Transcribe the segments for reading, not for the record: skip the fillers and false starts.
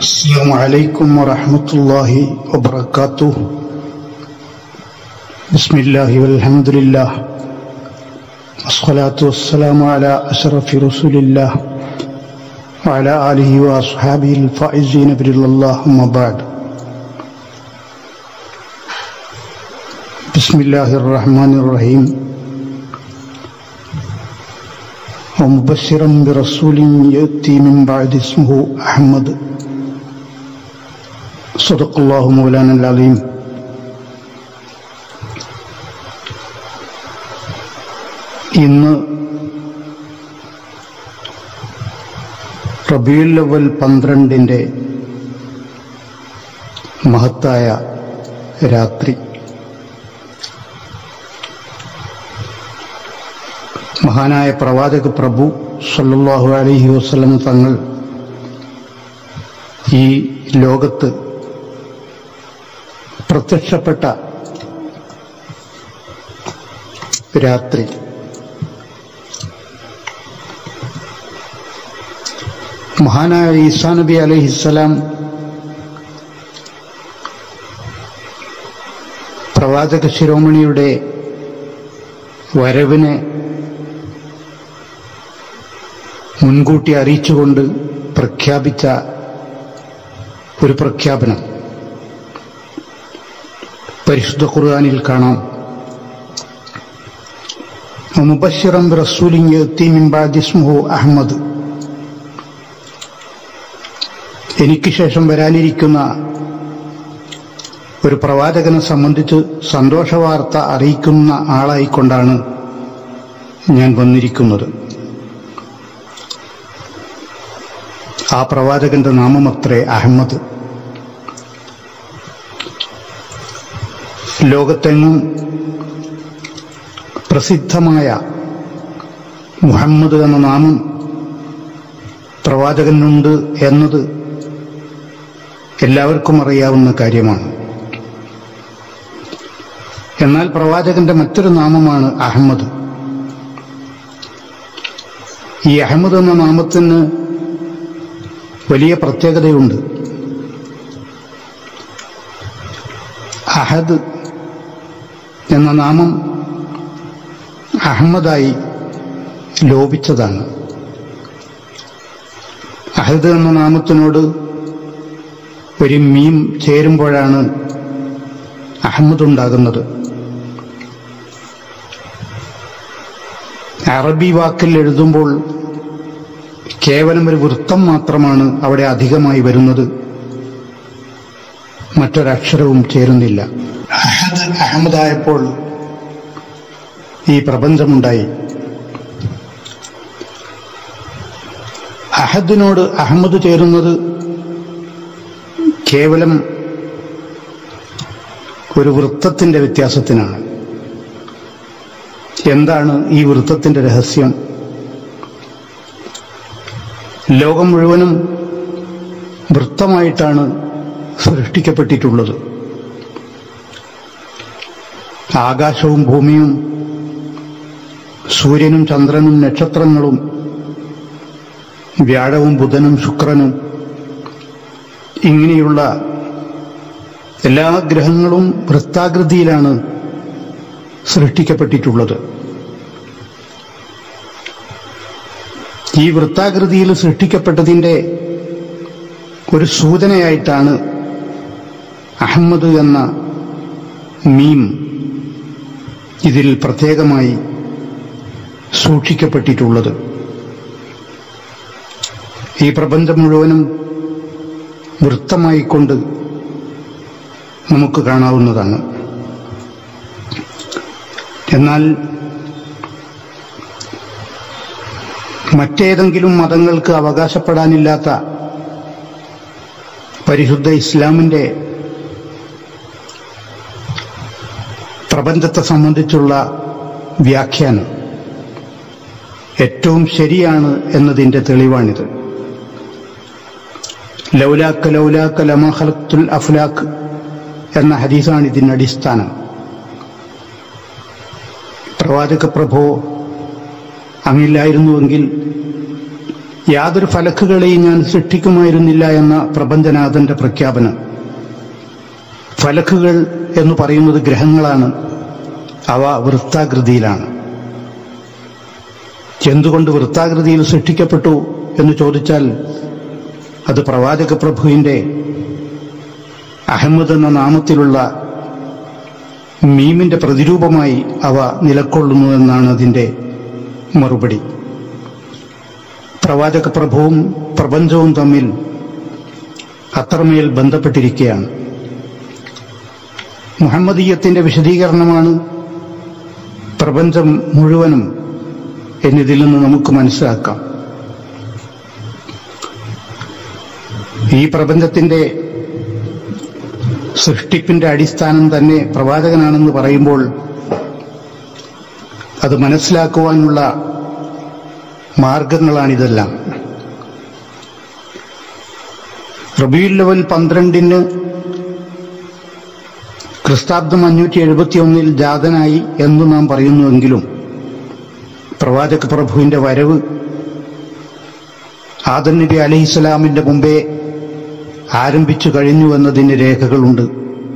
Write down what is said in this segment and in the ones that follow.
السلام عليكم ورحمة الله وبركاته. بسم الله والحمد لله والصلاة والسلام على أشرف رسول الله وعلى آله وأصحابه الفائزين برضا الله. أما بعد، بسم الله الرحمن الرحيم. ومبشرا برسول يأتي من بعد اسمه أحمد. صدق الله مولانا العظيم. ഇന്ന് റബീഉൽ അവ്വൽ 12 മഹത്തായ രാത്രി. മഹാനായ പ്രവാചക പ്രഭു സല്ലല്ലാഹു അലൈഹി വസല്ലം തങ്ങൾ ഈ ലോകത്ത് പ്രത്യക്ഷപ്പെട്ട രാത്രി. മഹാനായ ഈസാ നബി അലൈഹിസ്സലാം പ്രവാചക ശിരോമണിയുടെ വരവിനെ മുൻകൂട്ടി അറിയിച്ചുകൊണ്ട് പ്രഖ്യാപിച്ച ഒരു പ്രഖ്യാപനം പരിശുദ്ധ ഖുർആനിൽ കാണാം. മുബശ്ശിറൻ ബിറസൂലിൻ യഅതി മിൻ ബഅദി ഇസ്മുഹു അഹ്മദ്. എനിക്ക് ശേഷം വരാനിരിക്കുന്ന ഒരു പ്രവാചകനെ സംബന്ധിച്ച് സന്തോഷവാർത്ത അറിയിക്കുന്ന ആളായിക്കൊണ്ടാണ് ഞാൻ വന്നിരിക്കുന്നത്. ആ പ്രവാചകന്റെ നാമമത്രേ അഹ്മദ്. ലോകത്തെങ്ങും പ്രസിദ്ധമായ മുഹമ്മദ് എന്ന നാമം പ്രവാചകനുണ്ട് എന്നത് എല്ലാവർക്കും അറിയാവുന്ന കാര്യമാണ്. എന്നാൽ പ്രവാചകന്റെ മറ്റൊരു നാമമാണ് അഹ്മദ്. ഈ അഹ്മദ് എന്ന നാമത്തിന് വലിയ പ്രത്യേകതയുണ്ട്. അഹദ് എന്ന നാമം അഹമ്മദായി ലോപിച്ചതാണ്. അഹദ് എന്ന നാമത്തിനോട് ഒരു മീം ചേരുമ്പോഴാണ് അഹമ്മദ് ഉണ്ടാകുന്നത്. അറബി വാക്കിൽ എഴുതുമ്പോൾ കേവലം ഒരു വൃത്തം മാത്രമാണ് അവിടെ അധികമായി വരുന്നത്, മറ്റൊരക്ഷരവും ചേരുന്നില്ല. അഹദ് അഹമ്മദായപ്പോൾ ഈ പ്രപഞ്ചമുണ്ടായി. അഹദിനോട് അഹമ്മദ് ചേരുന്നത് കേവലം ഒരു വൃത്തത്തിന്റെ വ്യത്യാസത്തിനാണ്. എന്താണ് ഈ വൃത്തത്തിന്റെ രഹസ്യം? ലോകം മുഴുവനും വൃത്തമായിട്ടാണ് സൃഷ്ടിക്കപ്പെട്ടിട്ടുള്ളത്. ആകാശവും ഭൂമിയും സൂര്യനും ചന്ദ്രനും നക്ഷത്രങ്ങളും വ്യാഴവും ബുധനും ശുക്രനും ഇങ്ങനെയുള്ള എല്ലാ ഗ്രഹങ്ങളും വൃത്താകൃതിയിലാണ് സൃഷ്ടിക്കപ്പെട്ടിട്ടുള്ളത്. ഈ വൃത്താകൃതിയിൽ സൃഷ്ടിക്കപ്പെട്ടതിൻ്റെ ഒരു സൂചനയായിട്ടാണ് അഹമ്മദ് എന്ന മീം ഇതിൽ പ്രത്യേകമായി സൂക്ഷിക്കപ്പെട്ടിട്ടുള്ളത്. ഈ പ്രപഞ്ചം മുഴുവനും വൃത്തമായിക്കൊണ്ട് നമുക്ക് കാണാവുന്നതാണ്. എന്നാൽ മറ്റേതെങ്കിലും മതങ്ങൾക്ക് അവകാശപ്പെടാനില്ലാത്ത പരിശുദ്ധ ഇസ്ലാമിന്റെ പ്രപഞ്ചത്തെ സംബന്ധിച്ചുള്ള വ്യാഖ്യാനം ഏറ്റവും ശരിയാണ് എന്നതിന്റെ തെളിവാണിത്. ലൗലാക്ക ലൗലാക്ക ലമാ ഖലഖ്തുൽ അഫ്ലാഖ് എന്ന ഹദീസാണ് ഇതിന് അടിസ്ഥാനം. പ്രവാചക പ്രഭോ അങ്ങില്ലായിരുന്നുവെങ്കിൽ യാതൊരു ഫലക്കുകളെയും ഞാൻ സൃഷ്ടിക്കുമായിരുന്നില്ല എന്ന പ്രപഞ്ചനാഥന്റെ പ്രഖ്യാപനം. ഫലക്കുകൾ എന്ന് പറയുന്നത് ഗ്രഹങ്ങളാണ്. അവ വൃത്താകൃതിയിലാണ്. എന്തുകൊണ്ട് വൃത്താകൃതിയിൽ സൃഷ്ടിക്കപ്പെട്ടു എന്ന് ചോദിച്ചാൽ അത് പ്രവാചക പ്രഭുവിന്റെ അഹമ്മദ് എന്ന നാമത്തിലുള്ള മീമിന്റെ പ്രതിരൂപമായി അവ നിലകൊള്ളുന്നു എന്നാണ് അതിന്റെ മറുപടി. പ്രവാചക പ്രഭുവും പ്രപഞ്ചവും തമ്മിൽ അത്രമേൽ ബന്ധപ്പെട്ടിരിക്കുകയാണ്. മുഹമ്മദീയത്തിന്റെ വിശദീകരണമാണ് പ്രപഞ്ചം മുഴുവനും എന്നതിൽ നിന്ന് നമുക്ക് മനസ്സിലാക്കാം. ഈ പ്രപഞ്ചത്തിന്റെ സൃഷ്ടിപ്പിന്റെ അടിസ്ഥാനം തന്നെ പ്രവാചകനാണെന്ന് പറയുമ്പോൾ അത് മനസ്സിലാക്കുവാനുള്ള മാർഗങ്ങളാണിതെല്ലാം. റബീഉൽ അവ്വൽ 12 ക്രിസ്താബ്ദം 571 ജാതനായി എന്ന് നാം പറയുന്നുവെങ്കിലും പ്രവാചക പ്രഭുവിന്റെ വരവ് ആദം നബി അലൈഹിസ്സലാമിന്റെ മുമ്പേ ആരംഭിച്ചു കഴിഞ്ഞുവെന്നതിന് രേഖകളുണ്ട്.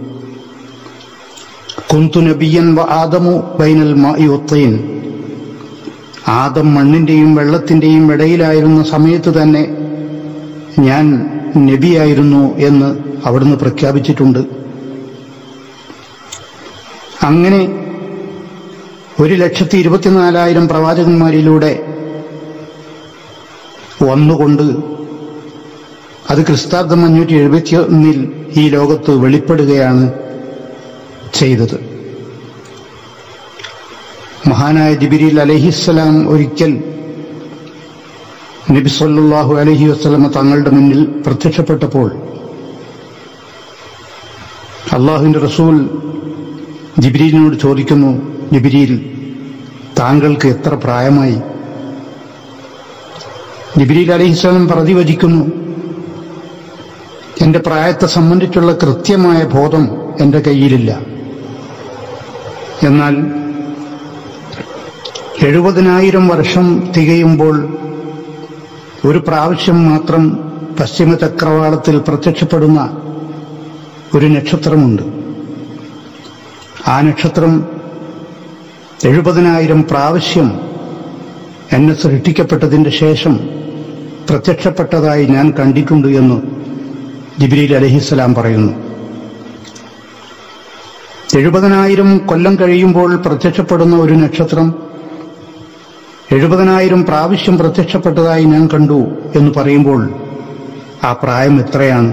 കുന്തു നബിയൻ വ ആദമു ബൈനൽ മാഇ വത്തീൻ. ആദം മണ്ണിന്റെയും വെള്ളത്തിന്റെയും ഇടയിലായിരുന്ന സമയത്ത് തന്നെ ഞാൻ നബിയായിരുന്നു എന്ന് അവിടുന്ന് പ്രഖ്യാപിച്ചിട്ടുണ്ട്. അങ്ങനെ 1,24,000 പ്രവാചകന്മാരിലൂടെ വന്നുകൊണ്ട് അത് ക്രിസ്താബ്ദം 571 ഈ ലോകത്ത് വെളിപ്പെടുകയാണ് ചെയ്തത്. മഹാനായ ജിബ്രീൽ അലൈഹിസ്സലാം ഒരിക്കൽ നബി സല്ലല്ലാഹു അലൈഹി വസല്ലമ തങ്ങളുടെ മുന്നിൽ പ്രത്യക്ഷപ്പെട്ടപ്പോൾ അല്ലാഹുവിന്റെ റസൂൽ ജിബ്രീലിനോട് ചോദിക്കുന്നു, ജിബ്രീൽ, താങ്കൾക്ക് എത്ര പ്രായമായി? ജിബ്രീൽ അലൈഹിസ്സലാം പ്രതിവചിക്കുന്നു, എന്റെ പ്രായത്തെ സംബന്ധിച്ചുള്ള കൃത്യമായ ബോധം എന്റെ കയ്യിലില്ല. എന്നാൽ 70,000 വർഷം തികയുമ്പോൾ ഒരു പ്രാവശ്യം മാത്രം പശ്ചിമ ചക്രവാളത്തിൽ പ്രത്യക്ഷപ്പെടുന്ന ഒരു നക്ഷത്രമുണ്ട്. ആ നക്ഷത്രം 70,000 പ്രാവശ്യം എന്നെ സൃഷ്ടിക്കപ്പെട്ടതിന്റെ ശേഷം പ്രത്യക്ഷപ്പെട്ടതായി ഞാൻ കണ്ടിട്ടുണ്ട് എന്ന് ജിബ്രീൽ അലൈഹിസ്സലാം പറയുന്നു. 70,000 കൊല്ലം കഴിയുമ്പോൾ പ്രത്യക്ഷപ്പെടുന്ന ഒരു നക്ഷത്രം 70,000 പ്രാവശ്യം പ്രത്യക്ഷപ്പെട്ടതായി ഞാൻ കണ്ടു എന്ന് പറയുമ്പോൾ ആ പ്രായം എത്രയാണ്?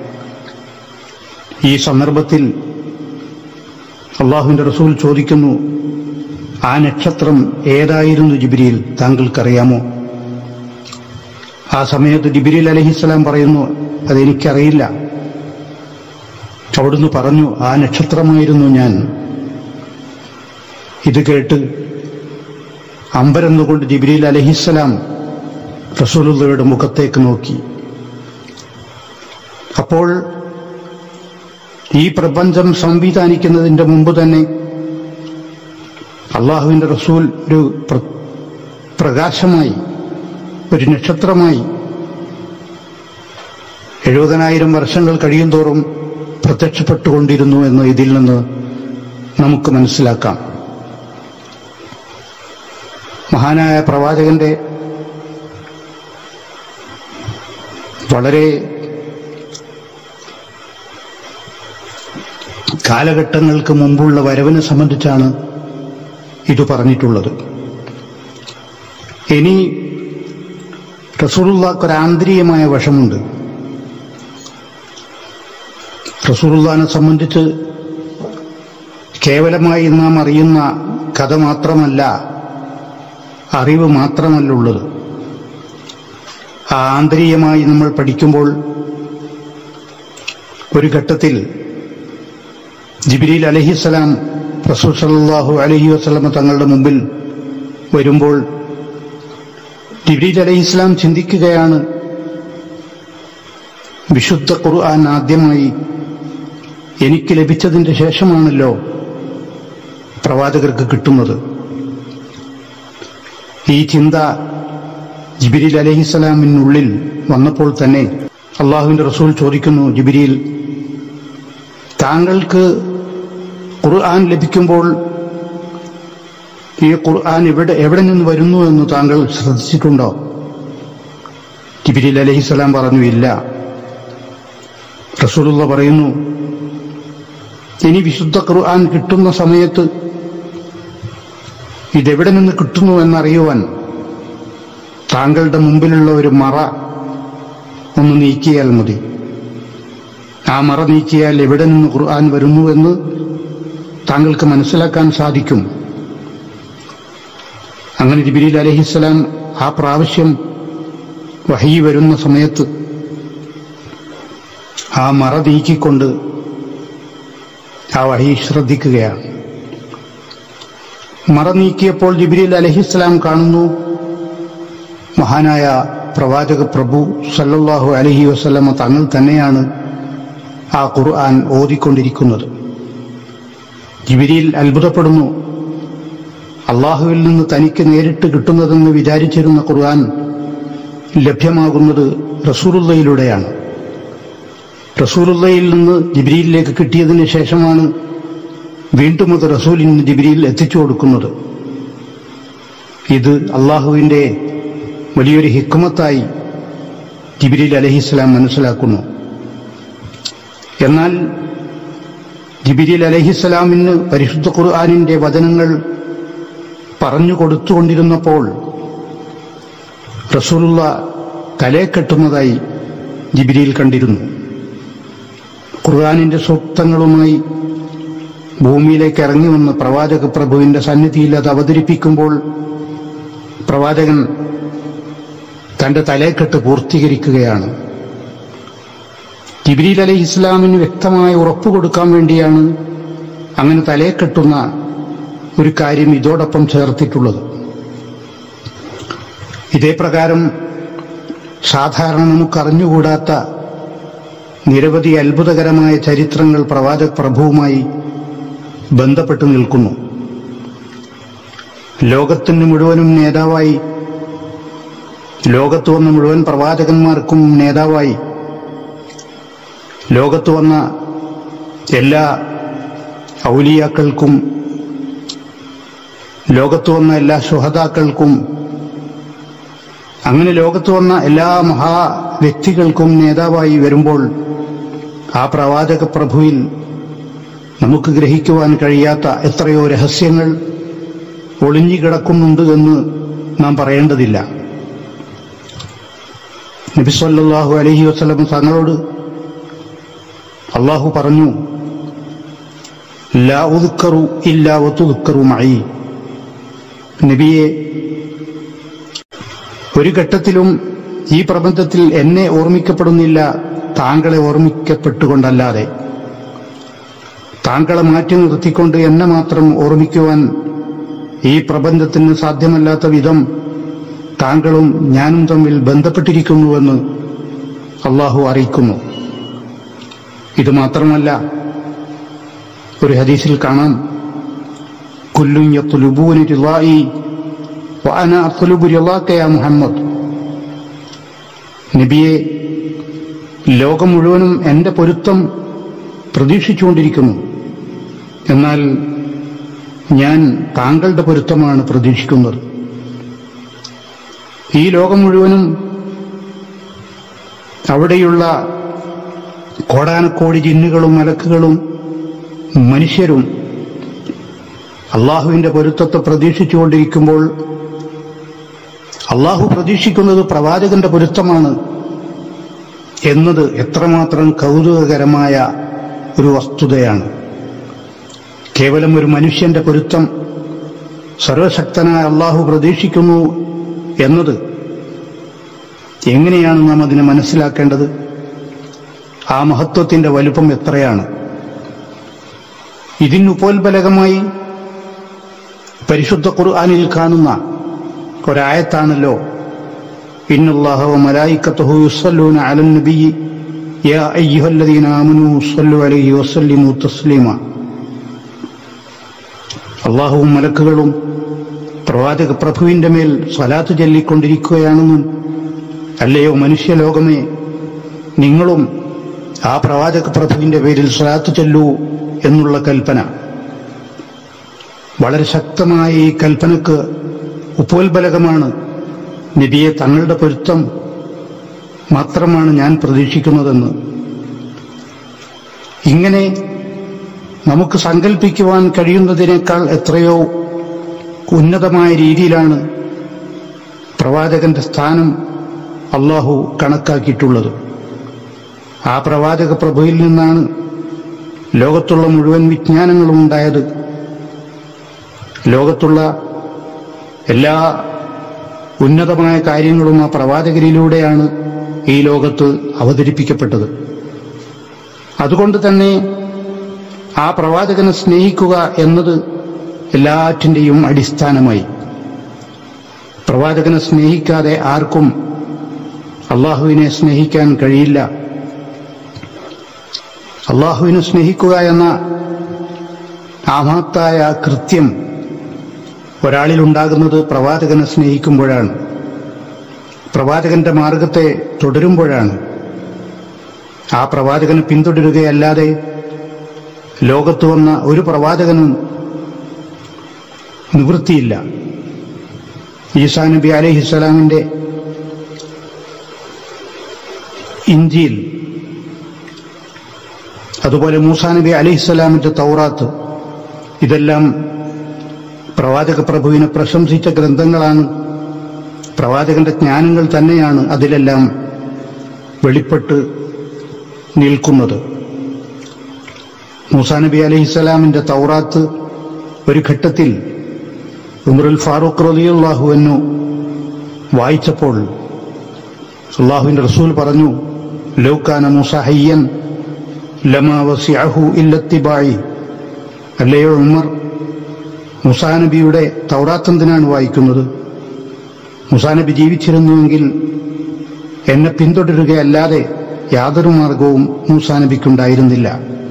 ഈ സന്ദർഭത്തിൽ അല്ലാഹുവിന്റെ റസൂൽ ചോദിക്കുന്നു, ആ നക്ഷത്രം ഏതായിരുന്നു ജിബ്രീൽ, താങ്കൾക്കറിയാമോ? ആ സമയത്ത് ജിബ്രീൽ അലൈഹിസ്സലാം പറയുന്നു, അതെനിക്കറിയില്ല. അവിടുന്ന് പറഞ്ഞു, ആ നക്ഷത്രമായിരുന്നു ഞാൻ. ഇത് കേട്ട് അമ്പരന്നുകൊണ്ട് ജിബ്രീൽ അലൈഹിസ്സലാം റസൂലുള്ളാഹിയുടെ മുഖത്തേക്ക് നോക്കി. അപ്പോൾ ഈ പ്രപഞ്ചം സംവിധാനിക്കുന്നതിന്റെ മുമ്പ് തന്നെ അല്ലാഹുവിന്റെ റസൂൽ ഒരു പ്രകാശമായി, ഒരു നക്ഷത്രമായി 70,000 വർഷങ്ങൾ കഴിയുന്തോറും പ്രത്യക്ഷപ്പെട്ടുകൊണ്ടിരുന്നു എന്ന് ഇതിൽ നിന്ന് നമുക്ക് മനസ്സിലാക്കാം. മഹാനായ പ്രവാചകന്റെ വളരെ കാലഘട്ടങ്ങൾക്ക് മുമ്പുള്ള വരവിനെ സംബന്ധിച്ചാണ് ഇത് പറഞ്ഞിട്ടുള്ളത്. ഇനി റസൂലുള്ളാഹിക്ക് ഒരു ആന്തരികമായ വശമുണ്ട്. റസൂലുള്ളാഹിനെ സംബന്ധിച്ച് കേവലമായി നാം അറിയുന്ന കഥ മാത്രമല്ല, അറിവ് മാത്രമല്ല ഉള്ളത്. ആന്തരികമായി നമ്മൾ പഠിക്കുമ്പോൾ ഒരു ഘട്ടത്തിൽ ജിബ്രീൽ അലൈഹിസ്സലാം റസൂൽ സല്ലല്ലാഹു അലൈഹി വസല്ലം തങ്ങളുടെ മുമ്പിൽ വരുമ്പോൾ ജിബ്രീൽ അലൈഹിസ്സലാം ചിന്തിക്കുകയാണ്, വിശുദ്ധ ഖുർആൻ ആദ്യമായി എനിക്ക് ലഭിച്ചതിന്റെ ശേഷമാണല്ലോ പ്രവാചകർക്ക് കിട്ടുന്നത്. ഈ ചിന്ത ജിബ്രീൽ അലൈഹിസ്സലാമിനുള്ളിൽ വന്നപ്പോൾ തന്നെ അള്ളാഹുവിന്റെ റസൂൽ ചോദിക്കുന്നു, ജിബ്രീൽ, താങ്കൾക്ക് ഖുർആൻ ലഭിക്കുമ്പോൾ ഈ ഖുർആൻ എവിടെ നിന്ന് വരുന്നു എന്ന് താങ്കൾ ശ്രദ്ധിച്ചിട്ടുണ്ടോ? ജിബ്രീൽ അലൈഹിസ്സലാം പറഞ്ഞു, ഇല്ല. റസൂലുള്ള പറയുന്നു, ഇനി വിശുദ്ധ ഖുർആൻ കിട്ടുന്ന സമയത്ത് ഇതെവിടെ നിന്ന് കിട്ടുന്നു എന്നറിയുവാൻ താങ്കളുടെ മുമ്പിലുള്ള ഒരു മറ ഒന്ന് നീക്കിയാൽ മതി. ആ മറ നീക്കിയാൽ എവിടെ നിന്ന് ഖുർആൻ വരുന്നു എന്ന് താങ്കൾക്ക് മനസ്സിലാക്കാൻ സാധിക്കും. അങ്ങനെ ജിബ്രീൽ അലൈഹിസ്സലാം ആ പ്രാവശ്യം വഹി വരുന്ന സമയത്ത് ആ മറ നീക്കിക്കൊണ്ട് ആ വഹി ശ്രദ്ധിക്കുകയാണ്. മറ നീക്കിയപ്പോൾ ജിബ്രീൽ അലൈഹിസ്സലാം കാണുന്നു, മഹാനായ പ്രവാചക പ്രഭു സല്ലല്ലാഹു അലൈഹി വസല്ലമ തങ്ങൾ തന്നെയാണ് ആ ഖുർആൻ ഓതിക്കൊണ്ടിരിക്കുന്നത്. ജിബ്രീൽ അത്ഭുതപ്പെടുന്നു. അള്ളാഹുവിൽ നിന്ന് തനിക്ക് നേരിട്ട് കിട്ടുന്നതെന്ന് വിചാരിച്ചിരുന്ന ഖുർആൻ ലഭ്യമാകുന്നത് റസൂലുള്ളയിലൂടെയാണ്. റസൂലുള്ളയിൽ നിന്ന് ജിബ്രീലിലേക്ക് കിട്ടിയതിന് ശേഷമാണ് വീണ്ടും അത് റസൂലിന് ജിബ്രീൽ എത്തിച്ചു കൊടുക്കുന്നത്. ഇത് അള്ളാഹുവിന്റെ വലിയൊരു ഹിക്മത്തായി ജിബ്രീൽ അലൈഹിസ്സലാം മനസ്സിലാക്കുന്നു. എന്നാൽ ജിബ്രീൽ അലൈഹിസ്സലാമിന് പരിശുദ്ധ ഖുർആനിന്റെ വചനങ്ങൾ പറഞ്ഞു കൊടുത്തുകൊണ്ടിരുന്നപ്പോൾ റസൂലുള്ള തലയെ കെട്ടുന്നതായി ജിബ്രീൽ കണ്ടിരുന്നു. ഖുർആനിന്റെ സൂക്തങ്ങളുമായി ഭൂമിയിലേക്ക് ഇറങ്ങി വന്ന് പ്രവാചക പ്രഭുവിന്റെ സന്നിധിയിൽ അത് അവതരിപ്പിക്കുമ്പോൾ പ്രവാചകൻ തന്റെ തലയെക്കെട്ട് പൂർത്തീകരിക്കുകയാണ്. ജിബ്രീൽ അലൈഹിസ്സലാമിന് വ്യക്തമായ ഉറപ്പ് കൊടുക്കാൻ വേണ്ടിയാണ് അങ്ങനെ തലയെക്കെട്ടുന്ന ഒരു കാര്യം ഇതോടൊപ്പം ചേർത്തിട്ടുള്ളത്. ഇതേ പ്രകാരം സാധാരണ നമുക്കറിഞ്ഞുകൂടാത്ത നിരവധി അത്ഭുതകരമായ ചരിത്രങ്ങൾ പ്രവാചക പ്രഭുവുമായി ബന്ധപ്പെട്ടു നിൽക്കുന്നു. ലോകത്തിന് മുഴുവനും നേതാവായി, ലോകത്ത് വന്ന മുഴുവൻ പ്രവാചകന്മാർക്കും നേതാവായി, ലോകത്ത് വന്ന എല്ലാ ഔലിയാക്കൾക്കും, ലോകത്ത് വന്ന എല്ലാ ശുഹദാക്കൾക്കും, അങ്ങനെ ലോകത്ത് വന്ന എല്ലാ മഹാ വ്യക്തികൾക്കും നേതാവായി വരുമ്പോൾ ആ പ്രവാചക പ്രഭുവിൽ നമുക്ക് ഗ്രഹിക്കുവാൻ കഴിയാത്ത എത്രയോ രഹസ്യങ്ങൾ ഒളിഞ്ഞുകിടക്കുന്നുണ്ട് എന്ന് നാം പറയേണ്ടതില്ല. നബി സല്ലല്ലാഹു അലൈഹി വസല്ലം തങ്ങളോട് അല്ലാഹു പറഞ്ഞു, ലാ ഉദ്കറു ഇല്ലാ വതുദ്കറു മഈ. നബിയെ, ഒരു ഘട്ടത്തിലും ഈ പ്രപഞ്ചത്തിൽ എന്നെ ഓർമ്മിക്കപ്പെടുന്നില്ല താങ്കളെ ഓർമ്മിക്കപ്പെട്ടുകൊണ്ടല്ലാതെ. താങ്കളെ മാറ്റി നിർത്തിക്കൊണ്ട് എന്നെ മാത്രം ഓർമ്മിക്കുവാൻ ഈ പ്രപഞ്ചത്തിന് സാധ്യമല്ലാത്ത വിധം താങ്കളും ഞാനും തമ്മിൽ ബന്ധപ്പെട്ടിരിക്കുന്നുവെന്ന് അല്ലാഹു അറിയിക്കുന്നു. ഇത് മാത്രമല്ല, ഒരു ഹദീസിൽ കാണാം, കുല്ലുൻ യത്ലുബൂനി റിളാഇ വഅന അത്ലുബു റിളാക യാ മുഹമ്മദ്. നബിയെ, ലോകം മുഴുവനും എന്റെ പൊരുത്തം പ്രതീക്ഷിച്ചുകൊണ്ടിരിക്കുന്നു, എന്നാൽ ഞാൻ താങ്കളുടെ പൊരുത്തമാണ് പ്രതീക്ഷിക്കുന്നത്. ഈ ലോകം മുഴുവനും അവിടെയുള്ള കോടാനക്കോടി ജിന്നുകളും മലക്കുകളും മനുഷ്യരും അള്ളാഹുവിന്റെ പൊരുത്തത്തെ പ്രതീക്ഷിച്ചുകൊണ്ടിരിക്കുമ്പോൾ അള്ളാഹു പ്രതീക്ഷിക്കുന്നത് പ്രവാചകന്റെ പൊരുത്തമാണ് എന്നത് എത്രമാത്രം കൗതുകകരമായ ഒരു വസ്തുതയാണ്. കേവലം ഒരു മനുഷ്യന്റെ പൊരുത്തം സർവശക്തനായ അള്ളാഹു പ്രതീക്ഷിക്കുന്നു എന്നത് എങ്ങനെയാണ് നാം അതിനെ മനസ്സിലാക്കേണ്ടത്? ആ മഹത്വത്തിന്റെ വലുപ്പം എത്രയാണ്! ഇതിനുപോൽബലകമായി പരിശുദ്ധ ഖുർആനിൽ കാണുന്ന ഒരായത്താണല്ലോ, ഇന്നല്ലാഹ വമലായികത്തുഹു യുസ്സല്ലൂന അലൻ നബിയ്യി യാ അയ്യുഹല്ലദീന ആമനൂ സ്വല്ലു അലൈഹി വസല്ലിമു തസ്ലീമ. അല്ലാഹുവും മലക്കുകളും പ്രവാചക പ്രഭുവിന്റെ മേൽ സ്വലാത്ത് ചൊല്ലിക്കൊണ്ടിരിക്കുകയാണെന്നും, അല്ലയോ മനുഷ്യലോകമേ, നിങ്ങളും ആ പ്രവാചക പ്രഭുവിന്റെ പേരിൽ സ്വലാത്ത് ചൊല്ലൂ എന്നുള്ള കൽപ്പന. വളരെ ശക്തമായ ഈ കൽപ്പനക്ക് ഉപോത്ബലകമാണ് നബിയെ, തങ്ങളുടെ പൊരുത്തം മാത്രമാണ് ഞാൻ പ്രതീക്ഷിക്കുന്നതെന്ന്. ഇങ്ങനെ നമുക്ക് സങ്കല്പിക്കുവാൻ കഴിയുന്നതിനേക്കാൾ എത്രയോ ഉന്നതമായ രീതിയിലാണ് പ്രവാചകന്റെ സ്ഥാനം അള്ളാഹു കണക്കാക്കിയിട്ടുള്ളത്. ആ പ്രവാചക പ്രഭുവിൽ നിന്നാണ് ലോകത്തുള്ള മുഴുവൻ വിജ്ഞാനങ്ങളും ഉണ്ടായത്. ലോകത്തുള്ള എല്ലാ ഉന്നതമായ കാര്യങ്ങളും ആ പ്രവാചകരിലൂടെയാണ് ഈ ലോകത്ത് അവതരിപ്പിക്കപ്പെട്ടത്. അതുകൊണ്ട് തന്നെ ആ പ്രവാചകനെ സ്നേഹിക്കുക എന്നത് എല്ലാറ്റിന്റെയും അടിസ്ഥാനമായി. പ്രവാചകനെ സ്നേഹിക്കാതെ ആർക്കും അള്ളാഹുവിനെ സ്നേഹിക്കാൻ കഴിയില്ല. അള്ളാഹുവിനെ സ്നേഹിക്കുക എന്ന ആ മഹത്തായ കൃത്യം ഒരാളിലുണ്ടാകുന്നത് പ്രവാചകനെ സ്നേഹിക്കുമ്പോഴാണ്, പ്രവാചകന്റെ മാർഗത്തെ തുടരുമ്പോഴാണ്. ആ പ്രവാചകനെ പിന്തുടരുകയല്ലാതെ ലോകത്ത് വന്ന ഒരു പ്രവാചകനും നിവൃത്തിയില്ല. ഈസാ നബി അലൈഹിസ്സലാമിന്റെ ഇഞ്ചീൽ, അതുപോലെ മൂസാ നബി അലൈഹിസ്സലാമിന്റെ തൗറാത്ത്, ഇതെല്ലാം പ്രവാചക പ്രഭുവിനെ പ്രശംസിച്ച ഗ്രന്ഥങ്ങളാണ്. പ്രവാചകന്റെ ജ്ഞാനങ്ങൾ തന്നെയാണ് അതിലെല്ലാം വെളിപ്പെട്ട് നിൽക്കുന്നത്. മൂസാ നബി അലൈഹിസ്സലാമിന്റെ തൗറാത്ത് ഒരു ഘട്ടത്തിൽ ഉമറുൽ ഫാറൂഖ് റളിയല്ലാഹു അൻഹു വായിച്ചപ്പോൾ അല്ലാഹുവിന്റെ റസൂൽ പറഞ്ഞു, ലൗ കാന മൂസ ഹയ്യൻ ലമാ വസിഅഹു ഇല്ല ഇത്തിബാഇ. അല്ലയോ ഉമർ, മൂസാ നബിയുടെ തൗറാത്ത് എന്തിനാണ് വായിക്കുന്നത്? മൂസാ നബി ജീവിച്ചിരുന്നുവെങ്കിൽ എന്നെ പിന്തുടരുകയല്ലാതെ യാതൊരു മാർഗവും മൂസാ നബിക്കുണ്ടായിരുന്നില്ല.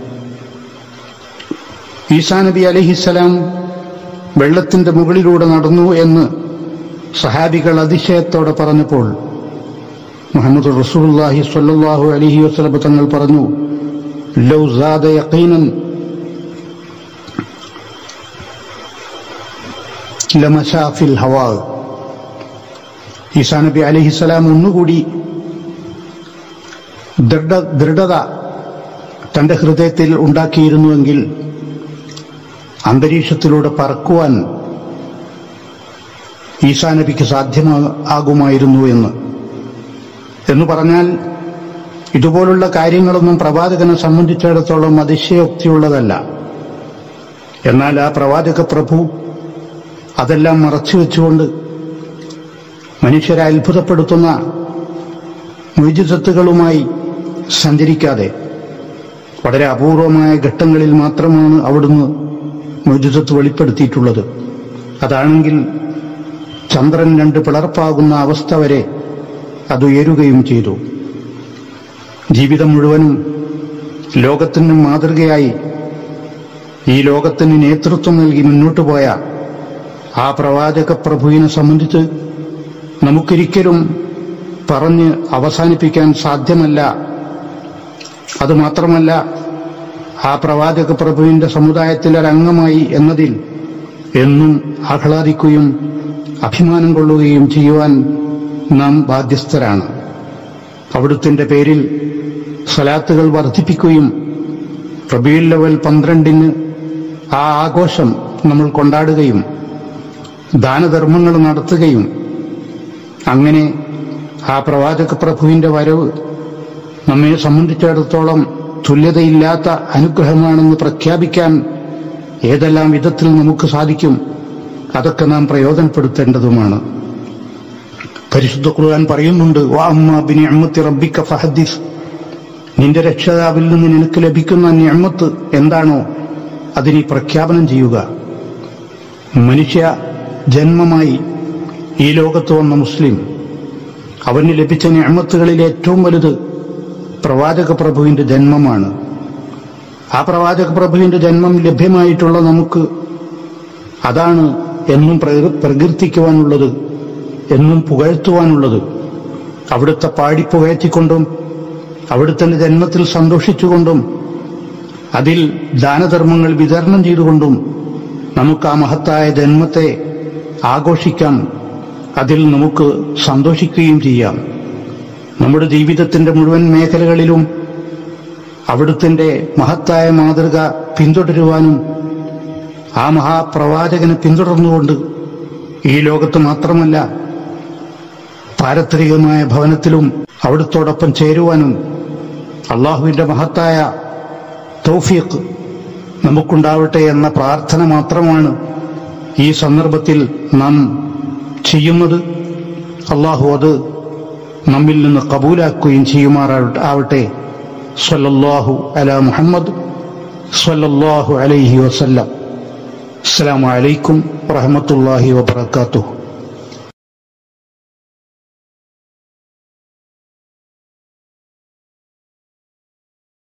ഈസാ നബി അലൈഹിസ്സലാം വെള്ളത്തിന്റെ മുകളിലൂടെ നടന്നു എന്ന് സഹാബികൾ അതിശയത്തോടെ പറഞ്ഞപ്പോൾ മുഹമ്മദ് റസൂലുള്ളാഹി സ്വല്ലല്ലാഹു അലൈഹി വസല്ലം തങ്ങൾ പറഞ്ഞു, ലൗ സാദ യഖീനൻ ലമശാ ഫിൽ ഹവാ. ഈസാ നബി അലൈഹിസ്സലാം ഒന്നുകൂടി ദൃഢത തന്റെ ഹൃദയത്തിൽ ഉണ്ടാക്കിയിരുന്നുവെങ്കിൽ അന്തരീക്ഷത്തിലൂടെ പറക്കുവാൻ ഈസാ നബിക്ക് സാധ്യമാകുമായിരുന്നു എന്ന് പറഞ്ഞാൽ, ഇതുപോലുള്ള കാര്യങ്ങളൊന്നും പ്രവാചകനെ സംബന്ധിച്ചിടത്തോളം അതിശയോക്തിയുള്ളതല്ല. എന്നാൽ ആ പ്രവാചക പ്രഭു അതെല്ലാം മറച്ചുവെച്ചുകൊണ്ട് മനുഷ്യരെ അത്ഭുതപ്പെടുത്തുന്ന മുഅ്ജിസത്തുകളുമായി സഞ്ചരിക്കാതെ വളരെ അപൂർവമായ ഘട്ടങ്ങളിൽ മാത്രമാണ് അവിടുന്ന് മുഅ്ജിസത്ത് വെളിപ്പെടുത്തിയിട്ടുള്ളത്. അതാണെങ്കിൽ ചന്ദ്രൻ രണ്ട് പിളർപ്പാകുന്ന അവസ്ഥ വരെ അത് ഉയരുകയും ചെയ്തു. ജീവിതം മുഴുവനും ലോകത്തിന് മാതൃകയായി ഈ ലോകത്തിന് നേതൃത്വം നൽകി മുന്നോട്ടു പോയ ആ പ്രവാചക പ്രഭുവിനെ സംബന്ധിച്ച് നമുക്കൊരിക്കലും പറഞ്ഞ് അവസാനിപ്പിക്കാൻ സാധ്യമല്ല. അതുമാത്രമല്ല, ആ പ്രവാചക പ്രഭുവിന്റെ സമുദായത്തിലൊരംഗമായി എന്നതിൽ എന്നും ആഹ്ലാദിക്കുകയും അഭിമാനം കൊള്ളുകയും ചെയ്യുവാൻ നാം ബാധ്യസ്ഥരാണ്. അവിടുത്തെ പേരിൽ സ്വലാത്തുകൾ വർദ്ധിപ്പിക്കുകയും റബീഉൽ അവ്വൽ 12 ആ ആഘോഷം നമ്മൾ കൊണ്ടാടുകയും ദാനധർമ്മങ്ങൾ നടത്തുകയും അങ്ങനെ ആ പ്രവാചക പ്രഭുവിന്റെ വരവ് നമ്മെ സംബന്ധിച്ചിടത്തോളം തുല്യതയില്ലാത്ത അനുഗ്രഹമാണെന്ന് പ്രഖ്യാപിക്കാൻ ഏതെല്ലാം വിധത്തിൽ നമുക്ക് സാധിക്കും അതൊക്കെ നാം പ്രയോജനപ്പെടുത്തേണ്ടതുമാണ്. പരിശുദ്ധ ഖുർആൻ പറയുന്നുണ്ട്, വഅമ്മാ ബിനിഅമത്തി റബ്ബിക ഫഹദ്ദിസ്. നിന്റെ രക്ഷിതാവിൽ നിന്ന് നിനക്ക് ലഭിക്കുന്ന നിഅമത്ത് എന്താണോ അതിനെ പ്രഖ്യാപനം ചെയ്യുക. മനുഷ്യ ജന്മമായി ഈ ലോകത്ത് വന്ന മുസ്ലിം, അവന് ലഭിച്ച നിഅമത്തുകളിൽ ഏറ്റവും വലുത് പ്രവാചക പ്രഭുവിന്റെ ജന്മമാണ്. ആ പ്രവാചക പ്രഭുവിന്റെ ജന്മം ലഭ്യമായിട്ടുള്ള നമുക്ക് അതാണ് എന്നും പ്രകീർത്തിക്കുവാനുള്ളത്, എന്നും പുകഴ്ത്തുവാനുള്ളത്. അവിടുത്തെ പാടിപ്പുകയറ്റിക്കൊണ്ടും അവിടുത്തെ ജന്മത്തിൽ സന്തോഷിച്ചുകൊണ്ടും അതിൽ ദാനധർമ്മങ്ങൾ വിതരണം ചെയ്തുകൊണ്ടും നമുക്ക് ആ മഹത്തായ ജന്മത്തെ ആഘോഷിക്കാം, അതിൽ നമുക്ക് സന്തോഷിക്കുകയും ചെയ്യാം. നമ്മുടെ ജീവിതത്തിന്റെ മുഴുവൻ മേഖലകളിലും അവിടുത്തെ മഹത്തായ മാതൃക പിന്തുടരുവാനും ആ മഹാപ്രവാചകനെ പിന്തുടർന്നുകൊണ്ട് ഈ ലോകത്ത് മാത്രമല്ല പാരത്രികമായ ഭവനത്തിലും അവിടുത്തോടൊപ്പം ചേരുവാനും അള്ളാഹുവിന്റെ മഹത്തായ തൗഫീഖ് നമുക്കുണ്ടാവട്ടെ എന്ന പ്രാർത്ഥന മാത്രമാണ് ഈ സന്ദർഭത്തിൽ നാം ചെയ്യുന്നത്. അള്ളാഹു അത് നമ്മിൽ നിന്ന് കബൂലാക്കുകയും ചെയ്യുമാറാവട്ടെ. സ്വല്ലല്ലാഹു അലാ മുഹമ്മദ് സ്വല്ലല്ലാഹു അലൈഹി വസല്ലം. അസ്സലാമു അലൈക്കും വറഹ്മത്തുള്ളാഹി വബറകാതുഹു.